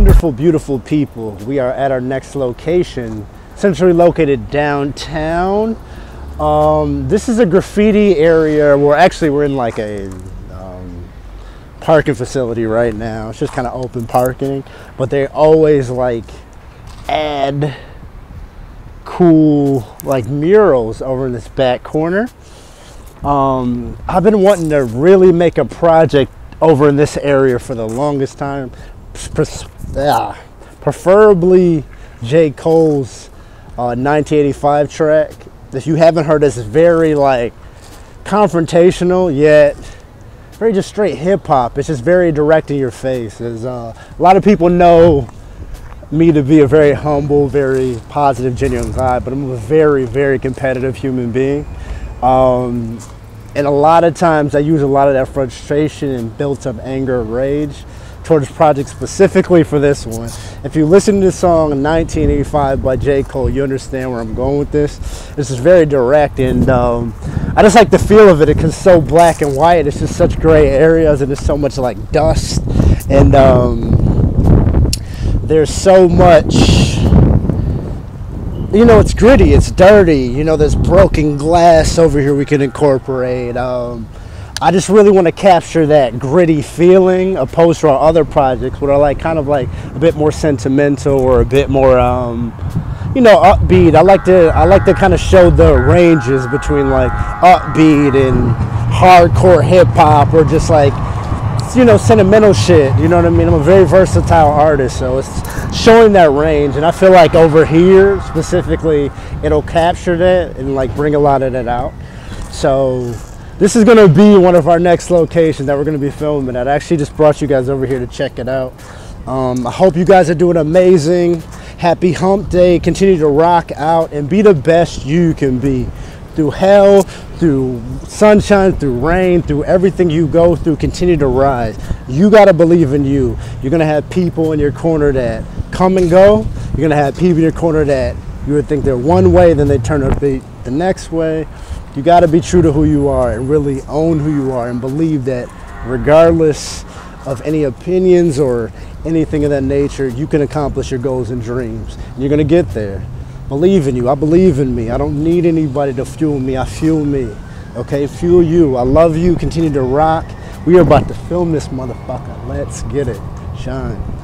wonderful, beautiful people. We are at our next location, centrally located downtown. This is a graffiti area where we're in like a parking facility right now. It's just kind of open parking, but they always like add cool like murals over in this back corner. I've been wanting to really make a project over in this area for the longest time. Preferably J. Cole's 1985 track. If you haven't heard, it's very like confrontational yet very just straight hip hop. It's just very direct in your face. A lot of people know me to be a very humble, very positive, genuine guy, but I'm a very, very competitive human being. And a lot of times I use a lot of that frustration and built up anger and rage towards projects, specifically for this one. If you listen to the song 1985 by J. Cole, you understand where I'm going with this. This is very direct, and I just like the feel of it because it's so black and white. It's just such gray areas, and there's so much like dust, and there's so much, you know, it's gritty, it's dirty, you know, there's broken glass over here we can incorporate. I just really want to capture that gritty feeling opposed to our other projects, which are like kind of like a bit more sentimental or a bit more you know, upbeat. I like to kind of show the ranges between like upbeat and hardcore hip hop, or just like, you know, sentimental shit. You know what I mean? I'm a very versatile artist, so it's showing that range, and I feel like over here specifically it'll capture that and like bring a lot of that out. So this is going to be one of our next locations that we're going to be filming at. I actually just brought you guys over here to check it out. I hope you guys are doing amazing. Happy hump day. Continue to rock out and be the best you can be. Through hell, through sunshine, through rain, through everything you go through, continue to rise. You got to believe in you. You're going to have people in your corner that come and go. You're going to have people in your corner that you would think they're one way, then they turn out to be the next way. You got to be true to who you are and really own who you are, and believe that regardless of any opinions or anything of that nature, you can accomplish your goals and dreams. And you're going to get there. Believe in you. I believe in me. I don't need anybody to fuel me. I fuel me. Okay? Fuel you. I love you. Continue to rock. We are about to film this motherfucker. Let's get it. Shine.